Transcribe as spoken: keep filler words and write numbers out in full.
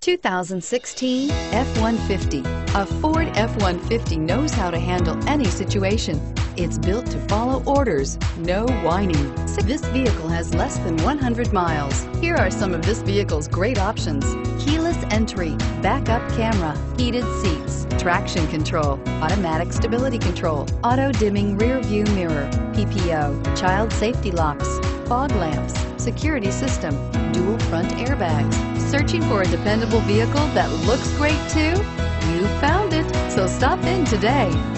two thousand sixteen F one fifty. A Ford F one fifty knows how to handle any situation. It's built to follow orders, no whining. This vehicle has less than one hundred miles. Here are some of this vehicle's great options: keyless entry, backup camera, heated seats, traction control, automatic stability control, auto-dimming rear view mirror, P P O, child safety locks, fog lamps, security system, dual front airbags. Searching for a dependable vehicle that looks great too? You found it, so stop in today.